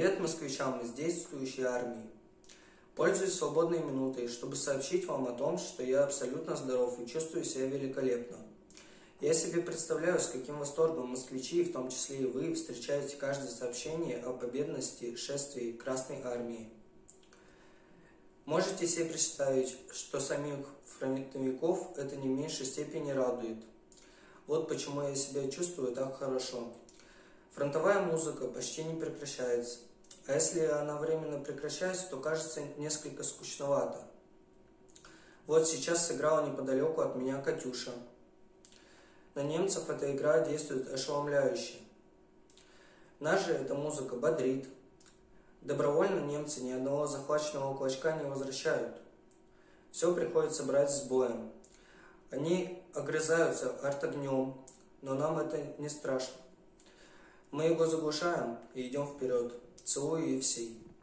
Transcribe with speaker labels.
Speaker 1: Привет москвичам из действующей армии. Пользуюсь свободной минутой, чтобы сообщить вам о том, что я абсолютно здоров и чувствую себя великолепно. Я себе представляю, с каким восторгом москвичи, в том числе и вы, встречаете каждое сообщение о победности шествий Красной Армии. Можете себе представить, что самих фронтовиков это не в меньшей степени радует. Вот почему я себя чувствую так хорошо. Фронтовая музыка почти не прекращается, а если она временно прекращается, то кажется несколько скучновато. Вот сейчас сыграла неподалеку от меня «Катюша». На немцев эта игра действует ошеломляюще. Нас же эта музыка бодрит. Добровольно немцы ни одного захваченного клочка не возвращают. Все приходится брать с боем. Они огрызаются артогнем, но нам это не страшно. Мы его заглушаем и идем вперед. Целую Евсей.